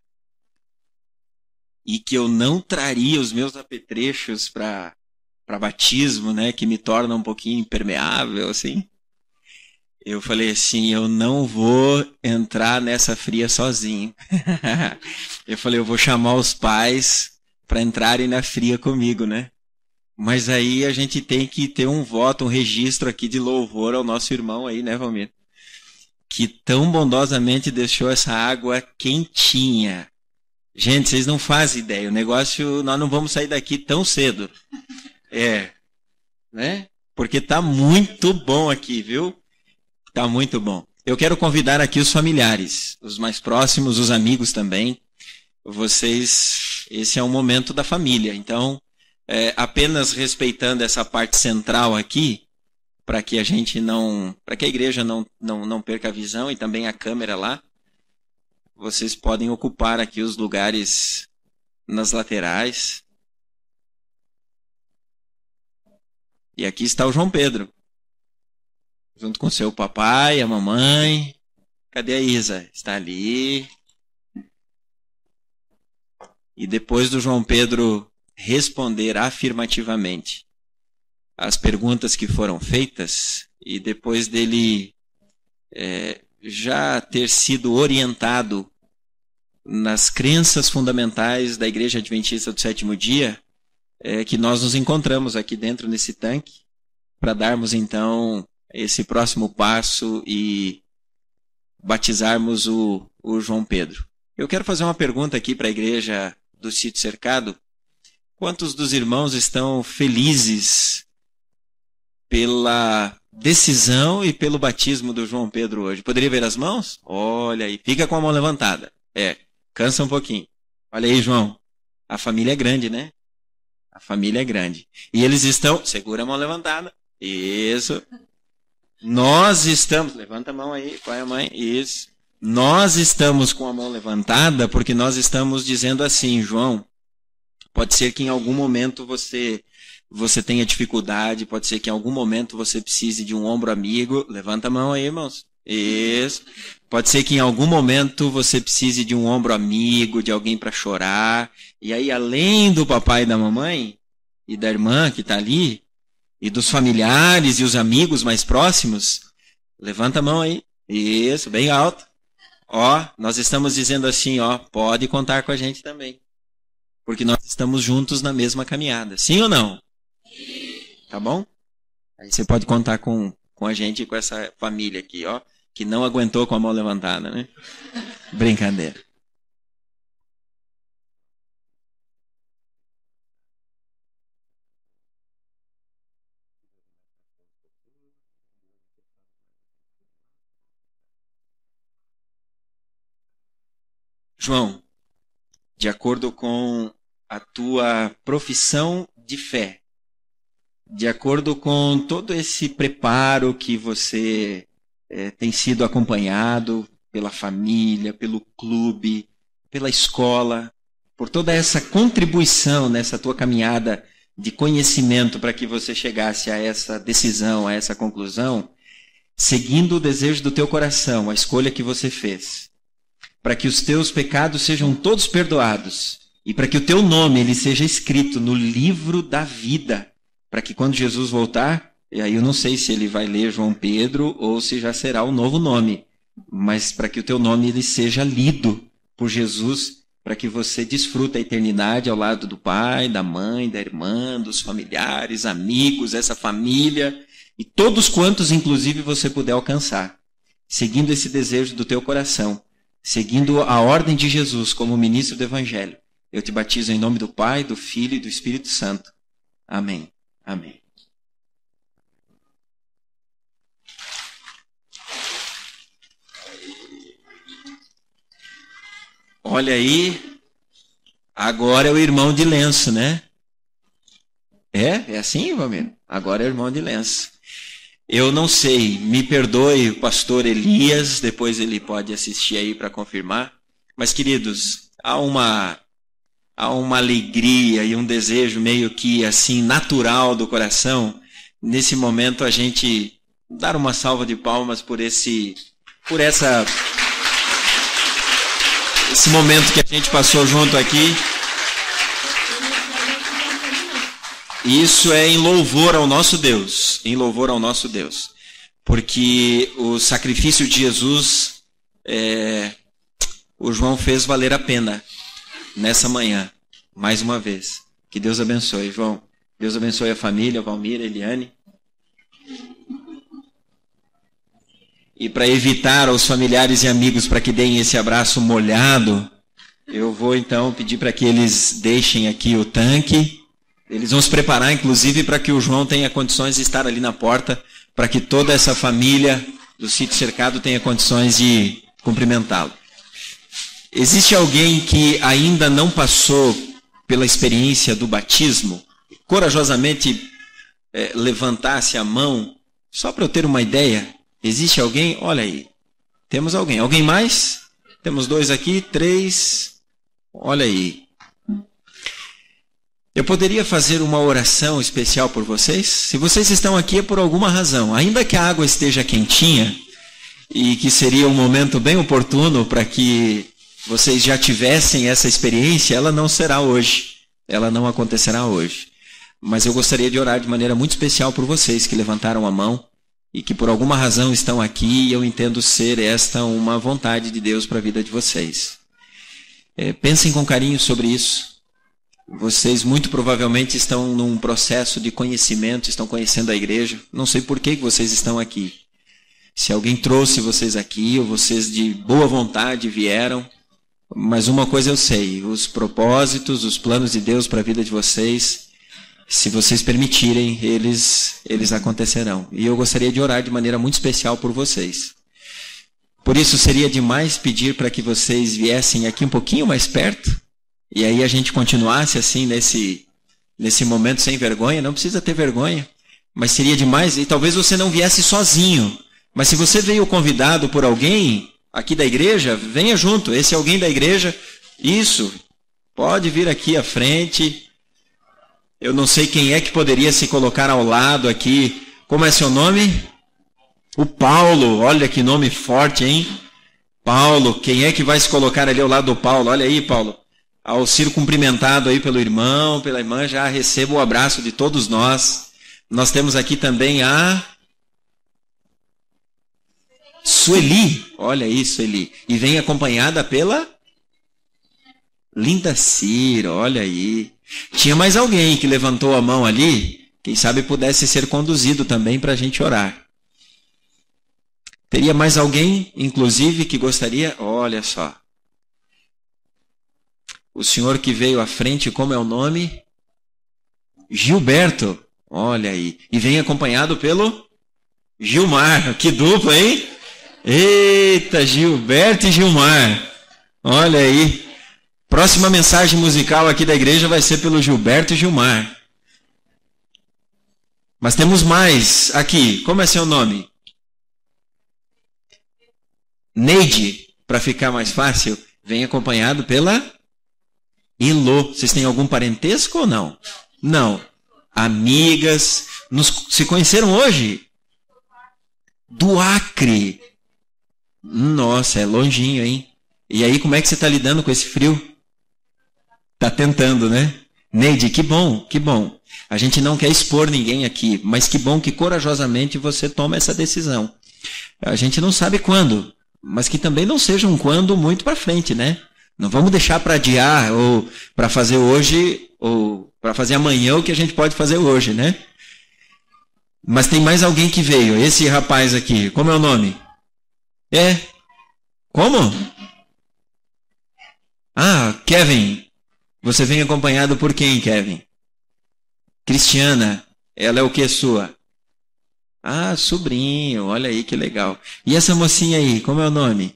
e que eu não traria os meus apetrechos para para batismo, né, que me torna um pouquinho impermeável, assim. Eu falei assim, eu não vou entrar nessa fria sozinho. Eu falei, eu vou chamar os pais para entrarem na fria comigo, né? Mas aí a gente tem que ter um voto, um registro aqui de louvor ao nosso irmão aí, né, Valmir? Que tão bondosamente deixou essa água quentinha. Gente, vocês não fazem ideia, o negócio, nós não vamos sair daqui tão cedo. É, né? Porque tá muito bom aqui, viu? Tá muito bom. Eu quero convidar aqui os familiares, os mais próximos, os amigos também. Vocês, esse é um momento da família, então, é, apenas respeitando essa parte central aqui, para que a gente não, para que a igreja não, não, não perca a visão e também a câmera lá, vocês podem ocupar aqui os lugares nas laterais. E aqui está o João Pedro, junto com seu papai, a mamãe. Cadê a Isa? Está ali. E depois do João Pedro responder afirmativamente as perguntas que foram feitas, e depois dele é, já ter sido orientado nas crenças fundamentais da Igreja Adventista do Sétimo Dia, é que nós nos encontramos aqui dentro nesse tanque para darmos então esse próximo passo e batizarmos o, o João Pedro. Eu quero fazer uma pergunta aqui para a igreja do Sítio Cercado. Quantos dos irmãos estão felizes pela decisão e pelo batismo do João Pedro hoje? Poderia ver as mãos? Olha aí, fica com a mão levantada. É, cansa um pouquinho. Olha aí, João. A família é grande, né? A família é grande. E eles estão... Segura a mão levantada. Isso. Nós estamos... Levanta a mão aí, pai e mãe. Isso. Nós estamos com a mão levantada porque nós estamos dizendo assim, João, pode ser que em algum momento você, você tenha dificuldade, pode ser que em algum momento você precise de um ombro amigo. Levanta a mão aí, irmãos. Isso. Pode ser que em algum momento você precise de um ombro amigo, de alguém para chorar. E aí, além do papai e da mamãe, e da irmã que está ali, e dos familiares e os amigos mais próximos, levanta a mão aí. Isso, bem alto. Ó, nós estamos dizendo assim, ó, pode contar com a gente também. Porque nós estamos juntos na mesma caminhada. Sim ou não? Tá bom? Aí você pode contar com, com a gente e com essa família aqui, ó, que não aguentou com a mão levantada, né? Brincadeira. João, de acordo com a tua profissão de fé, de acordo com todo esse preparo que você é, tem sido acompanhado pela família, pelo clube, pela escola, por toda essa contribuição nessa tua caminhada de conhecimento para que você chegasse a essa decisão, a essa conclusão, seguindo o desejo do teu coração, a escolha que você fez, para que os teus pecados sejam todos perdoados e para que o teu nome ele seja escrito no livro da vida, para que quando Jesus voltar, e aí eu não sei se ele vai ler João Pedro ou se já será o novo nome, mas para que o teu nome ele seja lido por Jesus, para que você desfrute a eternidade ao lado do pai, da mãe, da irmã, dos familiares, amigos, essa família e todos quantos inclusive você puder alcançar, seguindo esse desejo do teu coração. Seguindo a ordem de Jesus como ministro do Evangelho, eu te batizo em nome do Pai, do Filho e do Espírito Santo. Amém. Amém. Olha aí, agora é o irmão de lenço, né? É? É assim, Valmir? Agora é o irmão de lenço. Eu não sei, me perdoe o pastor Elias, depois ele pode assistir aí para confirmar. Mas, queridos, há uma, há uma alegria e um desejo meio que assim natural do coração, nesse momento a gente dar uma salva de palmas por esse, por essa, esse momento que a gente passou junto aqui. Isso é em louvor ao nosso Deus, em louvor ao nosso Deus. Porque o sacrifício de Jesus, é, o João fez valer a pena nessa manhã, mais uma vez. Que Deus abençoe, João. Deus abençoe a família, Valmir, Eliane. E para evitar aos familiares e amigos para que deem esse abraço molhado, eu vou então pedir para que eles deixem aqui o tanque. Eles vão se preparar, inclusive, para que o João tenha condições de estar ali na porta, para que toda essa família do sítio cercado tenha condições de cumprimentá-lo. Existe alguém que ainda não passou pela experiência do batismo? Corajosamente é, levantasse a mão, só para eu ter uma ideia. Existe alguém? Olha aí. Temos alguém. Alguém mais? Temos dois aqui, três. Olha aí. Eu poderia fazer uma oração especial por vocês? Se vocês estão aqui é por alguma razão. Ainda que a água esteja quentinha e que seria um momento bem oportuno para que vocês já tivessem essa experiência, ela não será hoje. Ela não acontecerá hoje. Mas eu gostaria de orar de maneira muito especial por vocês que levantaram a mão e que por alguma razão estão aqui, e eu entendo ser esta uma vontade de Deus para a vida de vocês. É, pensem com carinho sobre isso. Vocês muito provavelmente estão num processo de conhecimento, estão conhecendo a igreja. Não sei por que vocês estão aqui. Se alguém trouxe vocês aqui, ou vocês de boa vontade vieram, Mas uma coisa eu sei, os propósitos, os planos de Deus para a vida de vocês, se vocês permitirem, eles, eles acontecerão. E eu gostaria de orar de maneira muito especial por vocês. Por isso seria demais pedir para que vocês viessem aqui um pouquinho mais perto, e aí a gente continuasse assim nesse, nesse momento sem vergonha. Não precisa ter vergonha, mas seria demais, e talvez você não viesse sozinho. Mas se você veio convidado por alguém aqui da igreja, venha junto. Esse alguém da igreja, isso, pode vir aqui à frente. Eu não sei quem é que poderia se colocar ao lado aqui. Como é seu nome? O Paulo. Olha que nome forte, hein? Paulo. Quem é que vai se colocar ali ao lado do Paulo? Olha aí, Paulo. Ao ser cumprimentado aí pelo irmão, pela irmã, já receba o abraço de todos nós. Nós temos aqui também a Sueli. Olha aí, Sueli. E vem acompanhada pela Linda Cira. Olha aí. Tinha mais alguém que levantou a mão ali. Quem sabe pudesse ser conduzido também para a gente orar. Teria mais alguém, inclusive, que gostaria? Olha só. O senhor que veio à frente, como é o nome? Gilberto. Olha aí. E vem acompanhado pelo Gilmar. Que dupla, hein? Eita, Gilberto e Gilmar. Olha aí. Próxima mensagem musical aqui da igreja vai ser pelo Gilberto e Gilmar. Mas temos mais aqui. Como é seu nome? Neide, para ficar mais fácil, vem acompanhado pela Elô. Vocês têm algum parentesco ou não? Não. Amigas. Nos, se conheceram hoje? Do Acre. Nossa, é longinho, hein? E aí, como é que você está lidando com esse frio? Está tentando, né? Neide, que bom, que bom. A gente não quer expor ninguém aqui, mas que bom que corajosamente você toma essa decisão. A gente não sabe quando, mas que também não seja um quando muito para frente, né? Não vamos deixar para adiar ou para fazer hoje ou para fazer amanhã o que a gente pode fazer hoje, né? Mas tem mais alguém que veio. Esse rapaz aqui, como é o nome? É. Como? Ah, Kevin. Você vem acompanhado por quem, Kevin? Cristiana. Ela é o que sua? Ah, sobrinho. Olha aí que legal. E essa mocinha aí, como é o nome?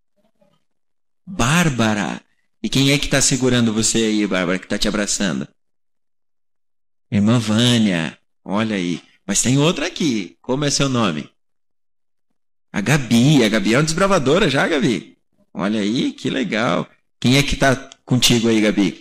Bárbara. E quem é que está segurando você aí, Bárbara, que está te abraçando? Irmã Vânia. Olha aí. Mas tem outra aqui. Como é seu nome? A Gabi. A Gabi é uma desbravadora já, Gabi. Olha aí, que legal. Quem é que está contigo aí, Gabi?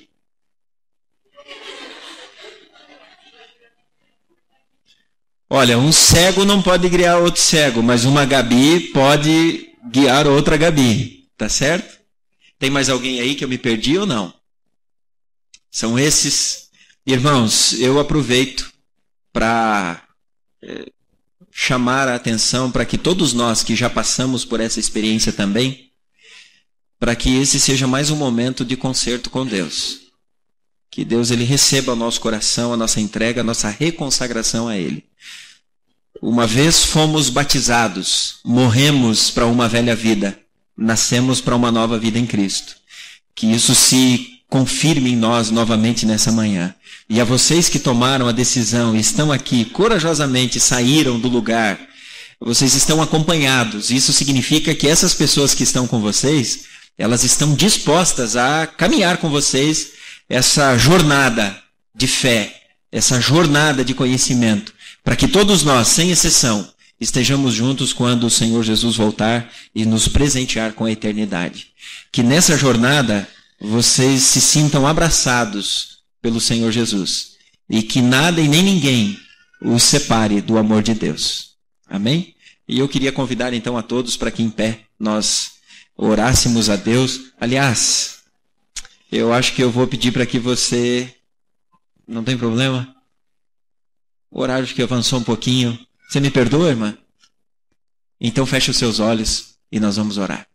Olha, um cego não pode guiar outro cego, mas uma Gabi pode guiar outra Gabi. Tá certo? Tem mais alguém aí que eu me perdi ou não? São esses. Irmãos, eu aproveito para é, chamar a atenção para que todos nós que já passamos por essa experiência também, para que esse seja mais um momento de concerto com Deus. Que Deus ele receba o nosso coração, a nossa entrega, a nossa reconsagração a Ele. Uma vez fomos batizados, morremos para uma velha vida, nascemos para uma nova vida em Cristo. Que isso se confirme em nós novamente nessa manhã. E a vocês que tomaram a decisão e estão aqui, corajosamente saíram do lugar, vocês estão acompanhados. Isso significa que essas pessoas que estão com vocês, elas estão dispostas a caminhar com vocês essa jornada de fé, essa jornada de conhecimento, para que todos nós, sem exceção, estejamos juntos quando o Senhor Jesus voltar e nos presentear com a eternidade. Que nessa jornada vocês se sintam abraçados pelo Senhor Jesus e que nada e nem ninguém os separe do amor de Deus. Amém? E eu queria convidar então a todos para que em pé nós orássemos a Deus. Aliás, eu acho que eu vou pedir para que você... Não tem problema? O horário que avançou um pouquinho. Você me perdoa, irmã? Então feche os seus olhos e nós vamos orar.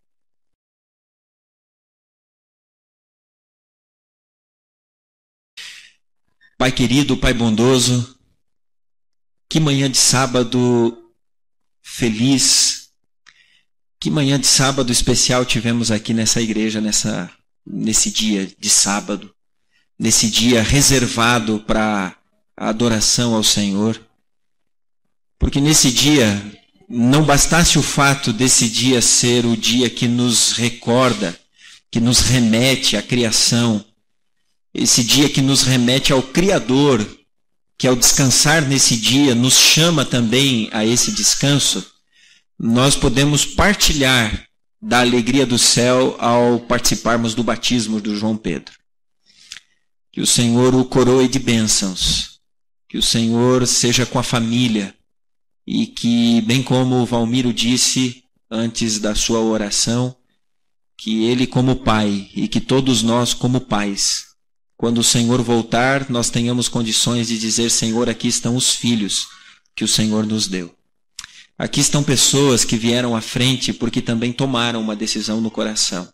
Pai querido, Pai bondoso, que manhã de sábado feliz, que manhã de sábado especial tivemos aqui nessa igreja, nessa nesse dia de sábado, nesse dia reservado para a adoração ao Senhor. Porque nesse dia, não bastasse o fato desse dia ser o dia que nos recorda, que nos remete à criação, esse dia que nos remete ao Criador, que ao descansar nesse dia nos chama também a esse descanso, nós podemos partilhar da alegria do céu ao participarmos do batismo do João Pedro. Que o Senhor o coroe de bênçãos, que o Senhor seja com a família e que, bem como o Valmiro disse antes da sua oração, que ele como pai e que todos nós como pais, quando o Senhor voltar, nós tenhamos condições de dizer: Senhor, aqui estão os filhos que o Senhor nos deu. Aqui estão pessoas que vieram à frente porque também tomaram uma decisão no coração.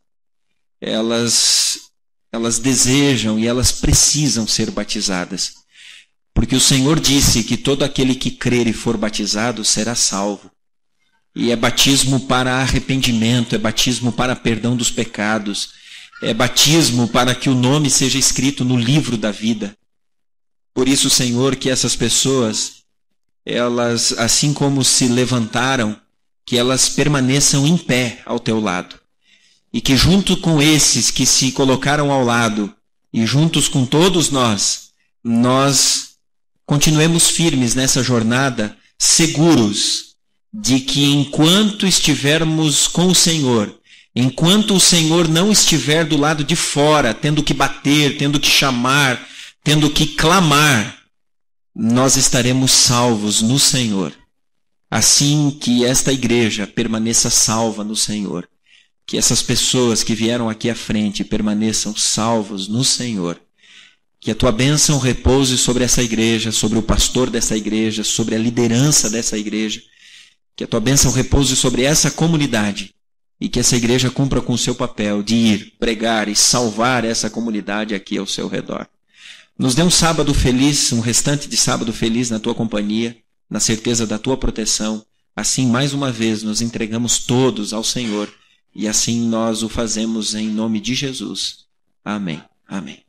Elas, elas desejam e elas precisam ser batizadas. Porque o Senhor disse que todo aquele que crer e for batizado será salvo. E é batismo para arrependimento, é batismo para perdão dos pecados, é batismo para que o nome seja escrito no livro da vida. Por isso, Senhor, que essas pessoas, elas, assim como se levantaram, que elas permaneçam em pé ao teu lado. E que junto com esses que se colocaram ao lado, e juntos com todos nós, nós continuemos firmes nessa jornada, seguros de que enquanto estivermos com o Senhor, enquanto o Senhor não estiver do lado de fora, tendo que bater, tendo que chamar, tendo que clamar, nós estaremos salvos no Senhor. Assim que esta igreja permaneça salva no Senhor, que essas pessoas que vieram aqui à frente permaneçam salvos no Senhor, que a tua bênção repouse sobre essa igreja, sobre o pastor dessa igreja, sobre a liderança dessa igreja, que a tua bênção repouse sobre essa comunidade e que essa igreja cumpra com o seu papel de ir, pregar e salvar essa comunidade aqui ao seu redor. Nos dê um sábado feliz, um restante de sábado feliz na tua companhia, na certeza da tua proteção. Assim, mais uma vez, nos entregamos todos ao Senhor e assim nós o fazemos em nome de Jesus. Amém. Amém.